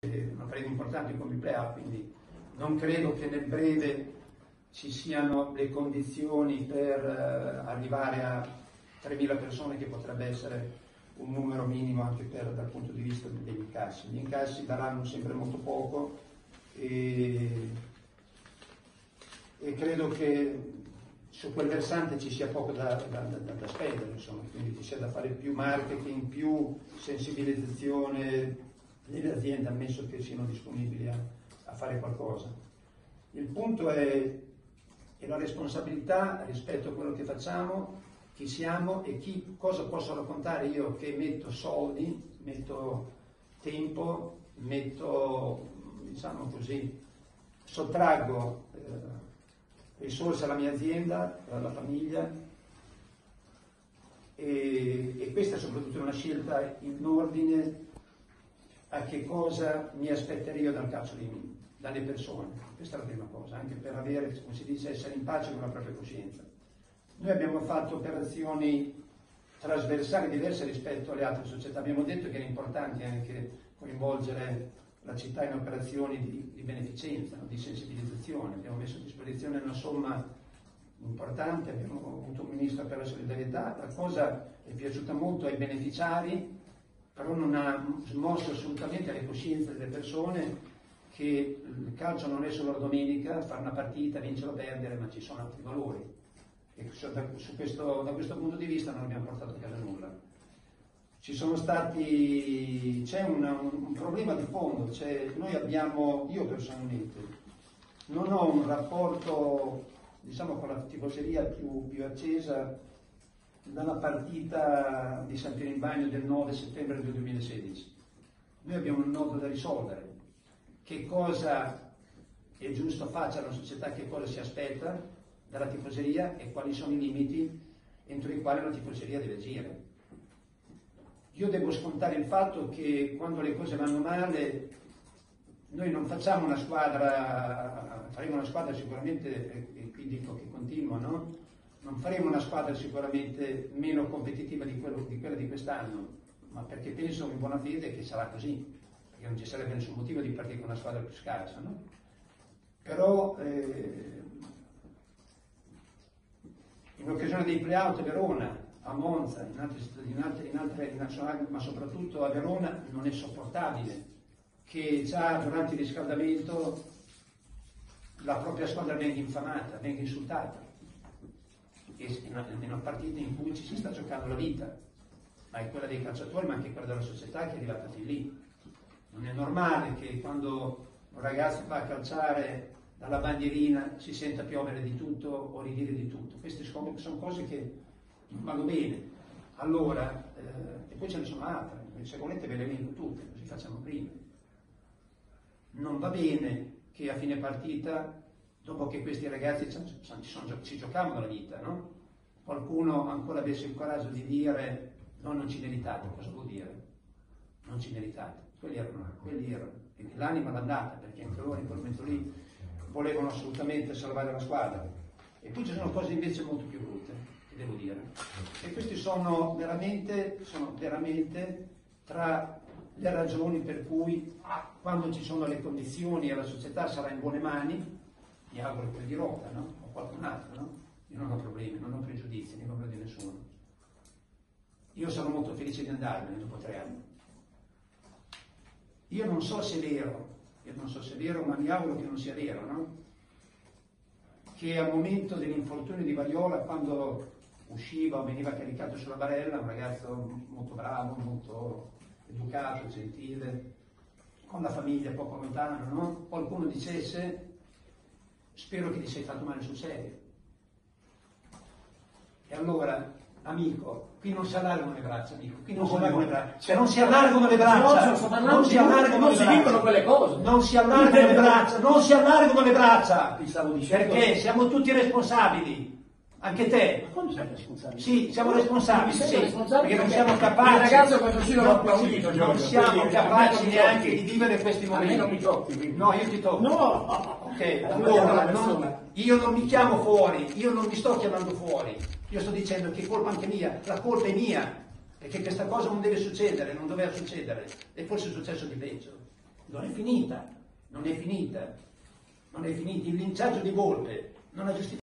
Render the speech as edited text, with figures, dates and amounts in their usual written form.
una partita importante come il playoff, quindi non credo che nel breve ci siano le condizioni per arrivare a 3.000 persone, che potrebbe essere un numero minimo anche dal punto di vista degli incassi. Gli incassi daranno sempre molto poco e credo che su quel versante ci sia poco da spendere, insomma, quindi ci sia da fare più marketing, più sensibilizzazione delle aziende, ammesso che siano disponibili a fare qualcosa. Il punto è la responsabilità rispetto a quello che facciamo, chi siamo e cosa posso raccontare io che metto soldi, metto tempo, diciamo così, sottraggo risorse alla mia azienda, alla famiglia, e questa è soprattutto una scelta in ordine a che cosa mi aspetterei io dal calcio dalle persone. Questa è la prima cosa, anche per avere, come si dice, essere in pace con la propria coscienza. Noi abbiamo fatto operazioni trasversali diverse rispetto alle altre società. Abbiamo detto che era importante anche coinvolgere la città in operazioni di beneficenza, di sensibilizzazione. Abbiamo messo a disposizione una somma importante, abbiamo avuto un ministro per la solidarietà. La cosa è piaciuta molto ai beneficiari, però non ha smosso assolutamente le coscienze delle persone che il calcio non è solo la domenica, fare una partita, vincere o perdere, ma ci sono altri valori. E da questo punto di vista non abbiamo portato a casa nulla. C'è un problema di fondo, io personalmente non ho un rapporto, diciamo, con la tifoseria più accesa dalla partita di San Piero in Bagno del 9 settembre del 2016. Noi abbiamo un nodo da risolvere. Che cosa è giusto faccia la società, che cosa si aspetta dalla tifoseria e quali sono i limiti entro i quali la tifoseria deve agire. Io devo scontare il fatto che quando le cose vanno male noi non facciamo una squadra, faremo una squadra sicuramente, e qui dico che continua, no? Non faremo una squadra sicuramente meno competitiva di quella di quest'anno, ma perché penso in buona fede che sarà così, perché non ci sarebbe nessun motivo di partire con una squadra più scarsa, no? Però in occasione dei play-out a Verona, a Monza, in altre nazionali, ma soprattutto a Verona, non è sopportabile che già durante il riscaldamento la propria squadra venga infamata, venga insultata, in una partita in cui ci si sta giocando la vita, ma è quella dei calciatori, ma anche quella della società che è arrivata fin lì. Non è normale che quando un ragazzo va a calciare dalla bandierina si senta piovere di tutto o ridire di tutto. Queste sono cose che non vanno bene. Allora, e poi ce ne sono altre, se volete ve le elenco tutte, così facciamo prima. Non va bene che a fine partita, dopo che questi ragazzi ci giocavano la vita, no? Qualcuno ancora avesse il coraggio di dire no, non ci meritate. Cosa vuol dire? Non ci meritate. Quelli erano. E l'anima l'ha data, perché anche loro in quel momento lì volevano assolutamente salvare la squadra. E poi ci sono cose invece molto più brutte, che devo dire. E queste sono veramente tra le ragioni per cui quando ci sono le condizioni e la società sarà in buone mani, mi auguro quel di Rocca, no? O qualcun altro, no? Io non ho problemi, non ho pregiudizi nei confronti di nessuno. Io sono molto felice di andarmene dopo 3 anni. Io non so se è vero, ma mi auguro che non sia vero, no? Che al momento dell'infortunio di Variola, quando usciva o veniva caricato sulla barella, un ragazzo molto bravo, molto educato, gentile, con la famiglia poco lontana, no? Qualcuno dicesse: spero che ti sei fatto male sul serio. E allora, amico, qui non si allargano le braccia, amico, qui non si allargano le braccia, non si allargano le braccia, non si allargano le braccia, non si dicono quelle cose, non si allargano le braccia, non si allargano le braccia, perché siamo tutti responsabili. Anche te. Ma come sei responsabile? Sì, siamo responsabili, sì, perché non siamo Il capaci. ragazzo questo sì l'ho applaudito, Non siamo capaci neanche di vivere questi momenti. non mi tocchi, quindi. No, io ti tocco. No! Ok, allora, io non mi chiamo fuori, io non mi sto chiamando fuori. Io sto dicendo che è colpa anche mia, la colpa è mia, perché questa cosa non deve succedere, non doveva succedere, e forse è successo di peggio. non è finita, non è finita, non è finita. Il linciaggio di Volpe non ha giustificato.